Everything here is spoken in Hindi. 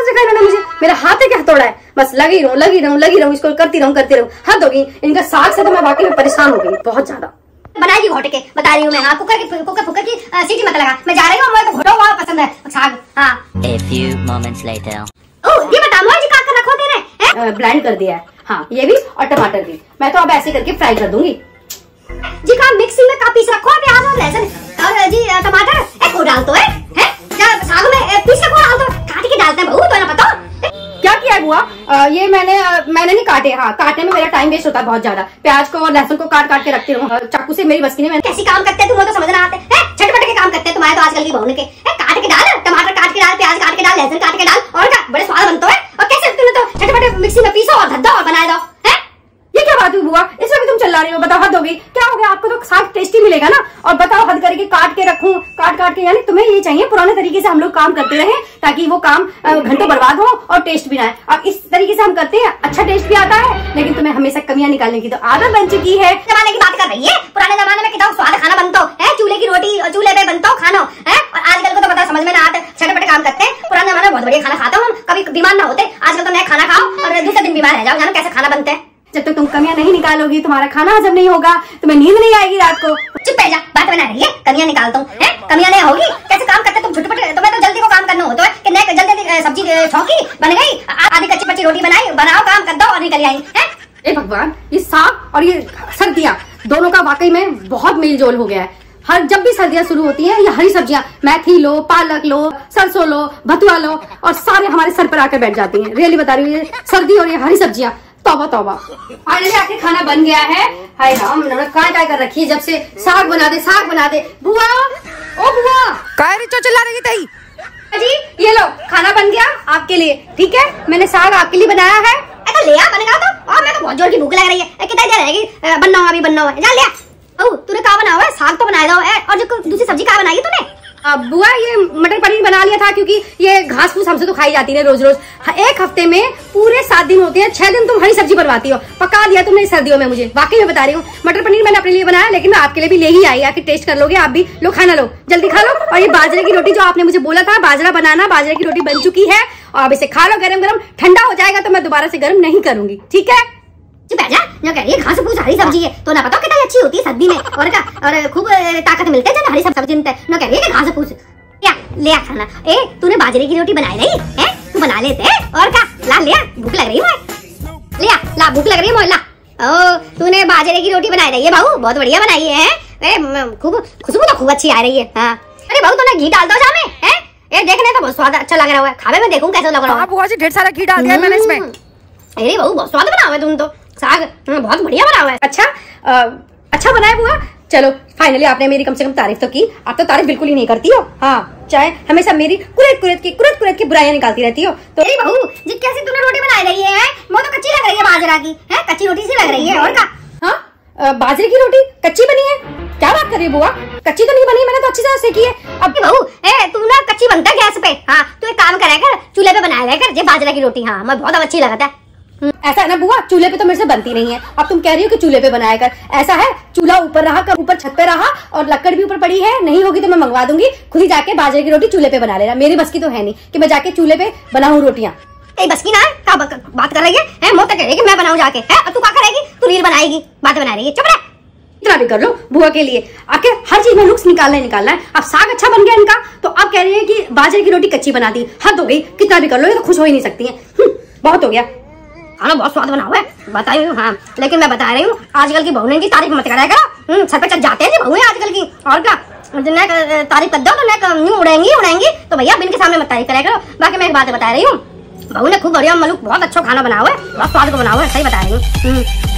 कौन सिखाया इन्होंने मुझे? मेरा हाथ है क्या तोड़ा है? बस लगी रहूं इसको करती रहूं। हद हो गई इनका साग से तो मैं वाकई में परेशान हो गई बहुत ज्यादा। बनाएगी घोटे के, बता रही हूँ मैं। हाँ, कुकर की सीटी मत लगा, मैं जा रही हूँ। मुझे तो घोटा हुआ पसंद है साग। हाँ। A few moments later. ये बता मोए जी, क्या रखो तेरे? ब्लेंड कर दिया है। हाँ, ये भी और टमाटर भी। मैं तो अब ऐसे करके फ्राई कर दूंगी जी। का मिक्सी में का पीस रखो, प्याज और लहसुन और जी टमाटर को डाल दो है क्या साग में? पीस के को डाल दो, काट के डालते हैं बहू, तो ना पता क्या किया है बुआ? ये मैंने नहीं काटे। हाँ, काटने में मेरा टाइम वेस्ट होता है बहुत ज्यादा। प्याज को और लहसुन को काट के रखती हूँ चाकू से, मेरी बस की नहीं। कैसी काम करते हैं तुम, तो समझ ना आते हैं। छटपट के काम करते हैं तुम्हारे तो आजकल की बहू के। काट के डाल, टमाटर काट के डाल, प्याज काट के डाल, लहसुन काट के डाल, और क्या बड़े स्वाद बनते हैं। और कैसे तुमने तो छटपट मिक्सी में पीसो और धद्दा और बनाए दो। ये क्या बात हुई बुआ? इसमें भी तुम चिल्ला रही हो? बताओ, हद हो गई। क्या हो गया? आपको तो साग टेस्टी मिलेगा ना। और बताओ, हद करके काट के रखूं, काट के, यानी तुम्हें ये चाहिए पुराने तरीके से हम लोग काम करते रहे, ताकि वो काम घंटों बर्बाद हो और टेस्ट भी ना आए। अब इस तरीके से हम करते हैं, अच्छा टेस्ट भी आता है, लेकिन तुम्हें हमेशा कमियां निकालने की तो आदत बन चुकी है। जमाने की बात कर रही है? पुराने जमाने में कितना स्वाद खाना बनता है, चूल्हे की रोटी चूल्हे पे बनता हो खाना है। और आजकल को तो पता समझ में ना आते, छटपट काम करते हैं। पुराने जमाने में बहुत बढ़िया खाना खाता हूँ, कभी बीमार ना होते। आजकल तो नया खाना खाओ और दूसरे दिन बीमार रह जाओ। जानो कैसे खाना बनते हैं। जब तक तुम कमियां नहीं निकालोगी, तुम्हारा खाना हजम नहीं होगा, तुम्हें नींद नहीं आएगी रात को। चुप रह जा, बात बना रही है। कमियां निकालता हूँ, कमियां नहीं होगी। कैसे काम करते तुम छुटपुट? तुम्हें तो जल्दी को काम करना होता है कि नहीं, जल्दी सब्जी छौंकी बन गई, आधी कच्ची पच्ची रोटी बनाई, बनाओ, काम कर दो और निकल आई। ए भगवान, ये साग और ये सर्दियां दोनों का वाकई में बहुत मेल जोल हो गया है। जब भी सर्दियां शुरू होती हैं, ये हरी सब्जियां, मेथी लो, पालक लो, सरसों लो, भतुआ लो, और सारे हमारे सर पर आकर बैठ जाती हैं। रियली बता रही हूँ, ये सर्दी और ये हरी सब्जियां, तौबा तौबा। फाइनली आके खाना बन गया है। हाय राम, काय कर रखी है जब से। साग बना दे बुआ। ओ बुआ, काय रिचो चिल्ला रही थी? जी ये लो, खाना बन गया आपके लिए। ठीक है, मैंने साग आपके लिए बनाया है। ले आ, बनेगा तो। और मैं तो बहुत जोर की भूख लग रही है। कितना देर रहेगी? बनना अभी बनना है, जा ले। तूने क्या बनाया है? साग तो बनाया है। और जो दूसरी सब्जी क्या बनाई है तूने? बुआ, ये मटर पनीर बना लिया था, क्योंकि ये घास फूस हमसे तो खाई जाती है रोज रोज। एक हफ्ते में पूरे 7 दिन होते हैं, 6 दिन तुम हरी सब्जी बनवाती हो। पका दिया तुमने सर्दियों में मुझे, वाकई में बता रही हूँ। मटर पनीर मैंने अपने लिए बनाया, लेकिन मैं आपके लिए भी ले ही आई। आके टेस्ट कर लोगे आप भी। लो खाना लो, जल्दी खा लो। और ये बाजरे की रोटी जो आपने मुझे बोला था बाजरा बनाना, बाजरे की रोटी बन चुकी है। और अब इसे खा लो गरम गरम। ठंडा हो जाएगा तो मैं दोबारा से गर्म नहीं करूंगी, ठीक है? चुप रह जा, न कह रही है घास फूस हरी सब्जी है तो ना पता कितनी अच्छी होती है सर्दी में। और क्या, और खूब ताकत मिलती है जब हरी सब्जी मिलती है। न कह रही है घास फूस। ले आ खाना। तूने बाजरे की रोटी बनाई नहीं है? तू बना लेते और क्या। ला ले आ, भूख लग रही है। ले आ, ला, भूख लग रही है। ला, तूने बाजरे की रोटी बनाई रही है बहू, बहुत बढ़िया बनाई है। खूब खुशबू तो खूब अच्छी आ रही है। हाँ, अरे बहू तूने घी डाल दो सामने है। ये देखने तो बहुत स्वाद अच्छा लग रहा है, खावे में देखूं कैसा लग रहा है। बुआ जी ढेर सारा घी डाल दिया मैंने इसमें। अरे बहू बहुत स्वाद बना हुआ है तुम तो। साग बहुत बढ़िया बना हुआ है। अच्छा बनाया बुआ। चलो फाइनली आपने मेरी कम से कम तारीफ तो की। आप तो तारीफ बिल्कुल ही नहीं करती हो। हाँ, चाहे हमेशा मेरी कुरेद की बुराइयां निकालती रहती हो। तो अरे बहू जी, कैसी तूने रोटी बनाई रही है? वो तो कच्ची लग रही है बाजरा की है, कच्ची रोटी सी लग रही है। और क्या? हाँ, बाजरे की रोटी कच्ची बनी है? क्या बात कर रही है बुआ? कच्ची तो नहीं बनी, मैंने तो अच्छी तरह से की है। अब बहू तू ना कच्ची बनता है गैस पे। हाँ, तू एक काम करा कर, चूल्हे पे बनाया कर बाजरा की रोटी। हाँ, मैं बहुत अच्छी लगता है। ऐसा है ना बुआ, चूल्हे पे तो मेरे से बनती नहीं है। अब तुम कह रही हो कि चूल्हे पे बनाया कर। ऐसा है, चूल्हा ऊपर रहा, ऊपर छत पे रहा, और लकड़ भी ऊपर पड़ी है। नहीं होगी तो मैं मंगवा दूंगी। खुद ही जाके बाजरे की रोटी चूल्हे पे बना लेना। मेरी बस की तो है नहीं कि मैं जाके चूल्हे पे बनाऊं रोटियां। बस की ना है? क्या बात कर रही है? मुँह तक कह रही है कि मैं बनाऊं जाके है। और तू क्या करेगी? तू रील बनाएगी, बात बना रही है। चुप रह। इतना भी कर लो बुआ के लिए। आपके हर चीज में नुक्स निकालना है। अब साग अच्छा बन गया इनका, तो अब कह रही है कि बाजरे की रोटी कच्ची बना दी। हद हो गई, कितना भी कर लो, ये तो खुश हो ही नहीं सकती है। बहुत हो गया। खाना बहुत स्वाद बना हुआ है, बताई हूँ। हाँ, लेकिन मैं बता रही हूँ, आजकल की बहू की तारीफ मत कराया करो। सर पे चढ़ जाते हैं बहू आजकल की। और क्या, तारीफ कर दो तो उड़ेंगी तो भैया बिन के सामने मत तारीफ कराया करो। बाकी मैं एक बात बता रही हूँ, बहू ने खूब बढ़िया मलूक बहुत अच्छा खाना बना हुआ है, बहुत स्वाद को बना हुआ है। सही बता रही हूँ।